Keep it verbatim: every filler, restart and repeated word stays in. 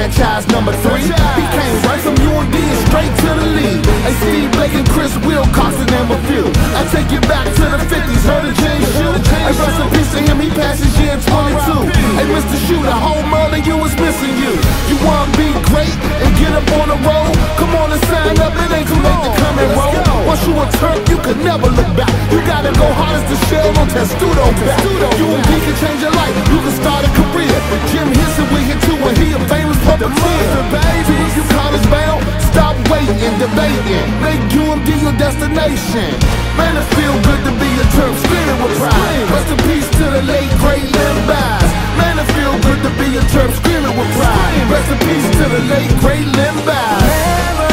franchise number three. He came right from U M D and straight to the league. Hey, Steve Blake and Chris Wilcox to name a few. I take you back to the fifties, heard of James Shoe. Hey, rest in peace to him, he passed his year in twenty-two. Hey, Mister Shooter, home early, you was missing you. You wanna be great and get up on the road? Come on and sign up, it ain't too late to come and roll. Once you a Turk, you can never look back. You gotta go hard as the shell on Testudo back. U M D can change your life, you can start a career. Jim Henson, we hit too, and he a famous puppeteer. Baby, if you college bound, stop waiting, debating. Make U M D your destination. Man, it feel good to be a Turk, screaming with pride. Rest in peace to the late great Lim Bass. Man, it feel good to be a Turk, screaming with pride. Rest in peace to the late great Lim Bass.